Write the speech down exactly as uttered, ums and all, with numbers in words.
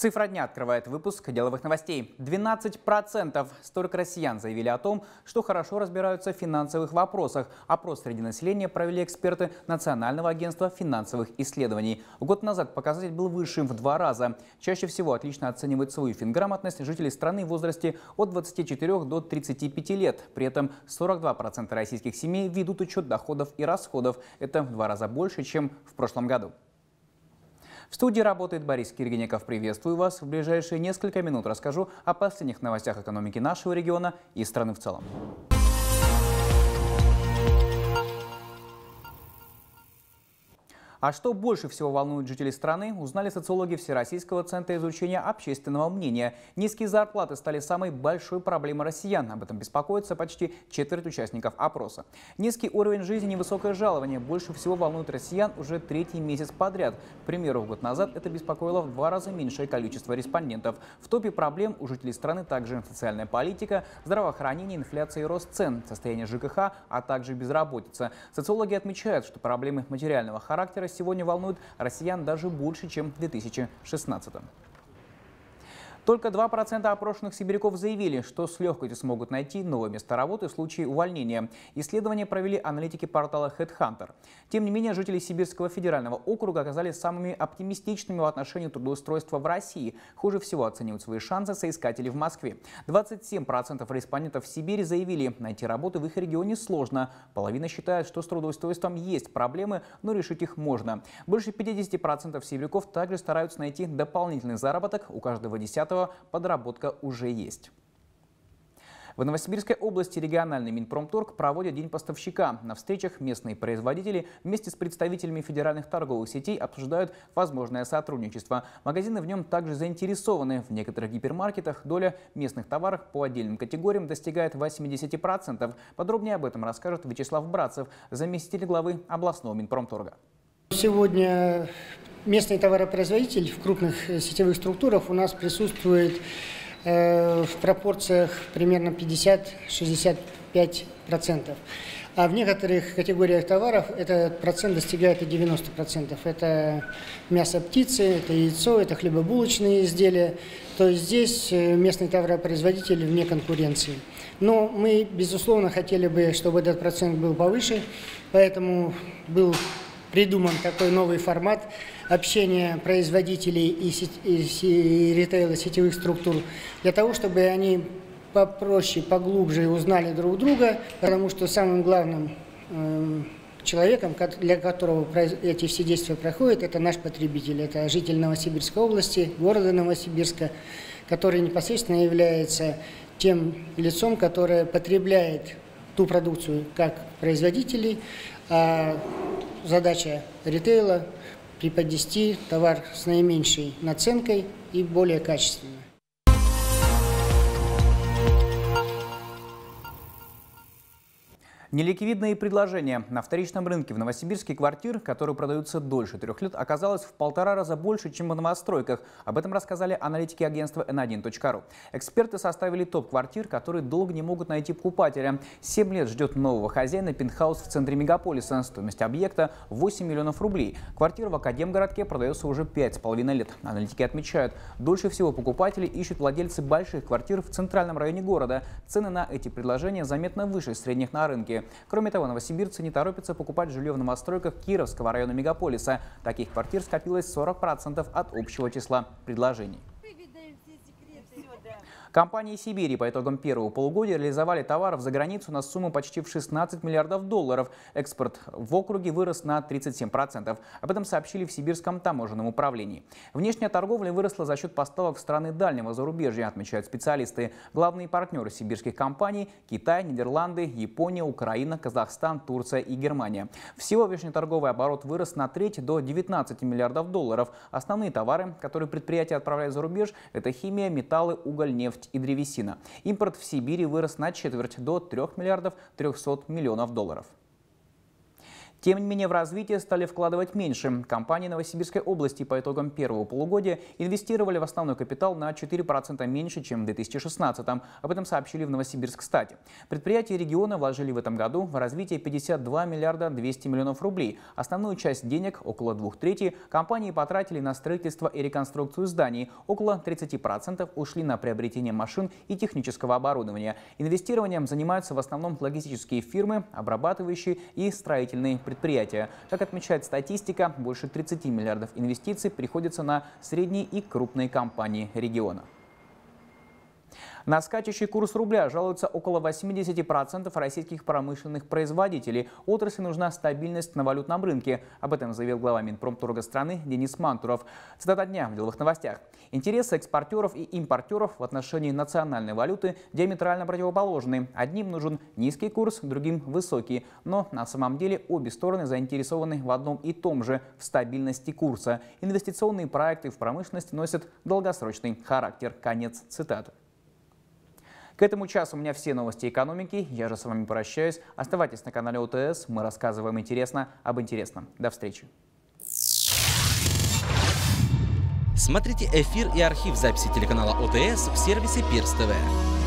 Цифра дня открывает выпуск деловых новостей. двенадцать процентов столько россиян заявили о том, что хорошо разбираются в финансовых вопросах. Опрос среди населения провели эксперты Национального агентства финансовых исследований. Год назад показатель был выше в два раза. Чаще всего отлично оценивают свою финграмотность жители страны в возрасте от двадцати четырёх до тридцати пяти лет. При этом сорок два процента российских семей ведут учет доходов и расходов. Это в два раза больше, чем в прошлом году. В студии работает Борис Киргиников. Приветствую вас. В ближайшие несколько минут расскажу о последних новостях экономики нашего региона и страны в целом. А что больше всего волнует жителей страны, узнали социологи Всероссийского центра изучения общественного мнения. Низкие зарплаты стали самой большой проблемой россиян. Об этом беспокоится почти четверть участников опроса. Низкий уровень жизни и высокое жалование больше всего волнуют россиян уже третий месяц подряд. К примеру, год назад это беспокоило в два раза меньшее количество респондентов. В топе проблем у жителей страны также социальная политика, здравоохранение, инфляция и рост цен, состояние ЖКХ, а также безработица. Социологи отмечают, что проблемы материального характера сегодня волнуют россиян даже больше, чем в две тысячи шестнадцатом. Только два процента опрошенных сибиряков заявили, что с легкостью смогут найти новое место работы в случае увольнения. Исследование провели аналитики портала HeadHunter. Тем не менее, жители Сибирского федерального округа оказались самыми оптимистичными в отношении трудоустройства в России. Хуже всего оценивают свои шансы соискатели в Москве. двадцать семь процентов респондентов в Сибири заявили, найти работу в их регионе сложно. Половина считает, что с трудоустройством есть проблемы, но решить их можно. Больше пятидесяти процентов сибиряков также стараются найти дополнительный заработок. У каждого десятого подработка уже есть. В Новосибирской области региональный Минпромторг проводит День поставщика. На встречах местные производители вместе с представителями федеральных торговых сетей обсуждают возможное сотрудничество. Магазины в нем также заинтересованы. В некоторых гипермаркетах доля местных товаров по отдельным категориям достигает восьмидесяти процентов. Подробнее об этом расскажет Вячеслав Братцев, заместитель главы областного Минпромторга. Сегодня местный товаропроизводитель в крупных сетевых структурах у нас присутствует э, в пропорциях примерно пятьдесят-шестьдесят пять процентов. А в некоторых категориях товаров этот процент достигает и девяноста процентов. Это мясо птицы, это яйцо, это хлебобулочные изделия. То есть здесь местный товаропроизводитель вне конкуренции. Но мы, безусловно, хотели бы, чтобы этот процент был повыше, поэтому был придуман такой новый формат общения производителей и, сеть, и ритейла сетевых структур для того, чтобы они попроще, поглубже узнали друг друга, потому что самым главным э, человеком, для которого эти все действия проходят, это наш потребитель, это житель Новосибирской области, города Новосибирска, который непосредственно является тем лицом, которое потребляет ту продукцию как производителей, а задача ритейла – преподнести товар с наименьшей наценкой и более качественно. Неликвидные предложения. На вторичном рынке в Новосибирске квартир, которые продаются дольше трех лет, оказалось в полтора раза больше, чем в новостройках. Об этом рассказали аналитики агентства эн один точка ру. Эксперты составили топ квартир, которые долго не могут найти покупателя. Семь лет ждет нового хозяина пентхаус в центре мегаполиса. Стоимость объекта восемь миллионов рублей. Квартира в Академгородке продается уже пять с половиной лет. Аналитики отмечают, дольше всего покупателей ищут владельцы больших квартир в центральном районе города. Цены на эти предложения заметно выше средних на рынке. Кроме того, новосибирцы не торопятся покупать жилье в новостройках Кировского района мегаполиса. Таких квартир скопилось сорок процентов от общего числа предложений. Компании Сибири по итогам первого полугодия реализовали товаров за границу на сумму почти в шестнадцать миллиардов долларов. Экспорт в округе вырос на тридцать семь процентов. Об этом сообщили в Сибирском таможенном управлении. Внешняя торговля выросла за счет поставок в страны дальнего зарубежья, отмечают специалисты. Главные партнеры сибирских компаний – Китай, Нидерланды, Япония, Украина, Казахстан, Турция и Германия. Всего внешнеторговый оборот вырос на треть до девятнадцати миллиардов долларов. Основные товары, которые предприятия отправляют за рубеж – это химия, металлы, уголь, нефть и древесина. Импорт в Сибири вырос на четверть до трёх миллиардов трёхсот миллионов долларов. Тем не менее, в развитие стали вкладывать меньше. Компании Новосибирской области по итогам первого полугодия инвестировали в основной капитал на четыре процента меньше, чем в две тысячи шестнадцатом. Об этом сообщили в Новосибирск-Стате. Предприятия региона вложили в этом году в развитие пятьдесят два миллиарда двести миллионов рублей. Основную часть денег, около двух трети, компании потратили на строительство и реконструкцию зданий. Около тридцати процентов ушли на приобретение машин и технического оборудования. Инвестированием занимаются в основном логистические фирмы, обрабатывающие и строительные предприятия. предприятия. Как отмечает статистика, больше тридцати миллиардов инвестиций приходится на средние и крупные компании региона. На скачущий курс рубля жалуются около восьмидесяти процентов российских промышленных производителей. Отрасли нужна стабильность на валютном рынке. Об этом заявил глава Минпромторга страны Денис Мантуров. Цитата дня в деловых новостях. Интересы экспортеров и импортеров в отношении национальной валюты диаметрально противоположны. Одним нужен низкий курс, другим высокий. Но на самом деле обе стороны заинтересованы в одном и том же – в стабильности курса. Инвестиционные проекты в промышленности носят долгосрочный характер. Конец цитаты. К этому часу у меня все новости экономики. Я же с вами прощаюсь. Оставайтесь на канале ОТС. Мы рассказываем интересно об интересном. До встречи. Смотрите эфир и архив записи телеканала ОТС в сервисе Пирс ТВ.